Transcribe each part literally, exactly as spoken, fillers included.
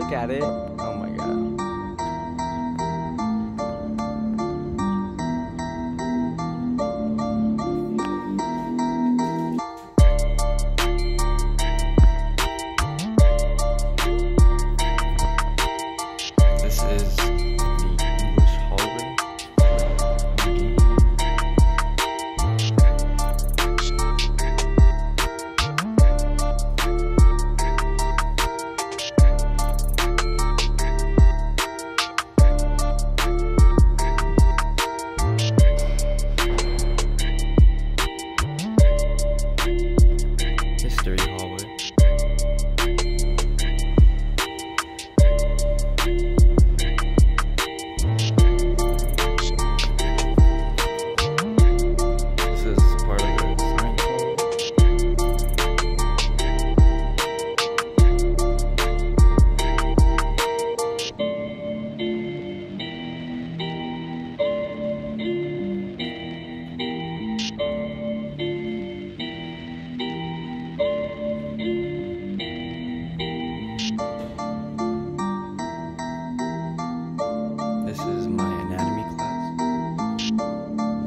look at it. Oh my god. This is the English hallway. History hallway. This is part of the science This is my anatomy class.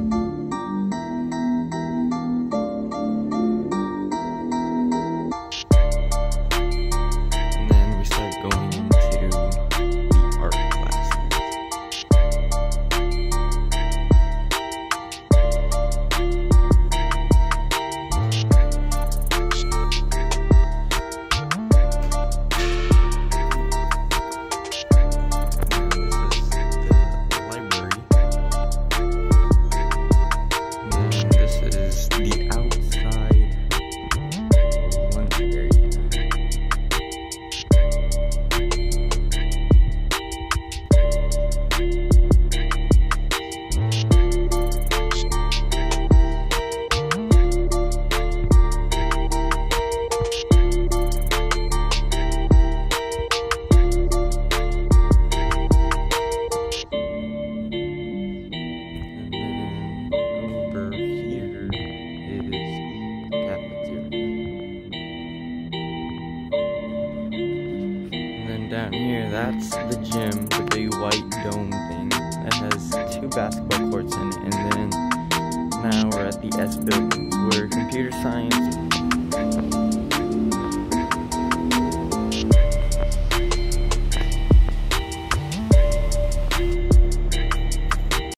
And then we start going into the art classes. Down here, that's the gym, the big white dome thing that has two basketball courts in it. And then now we're at the S building where computer science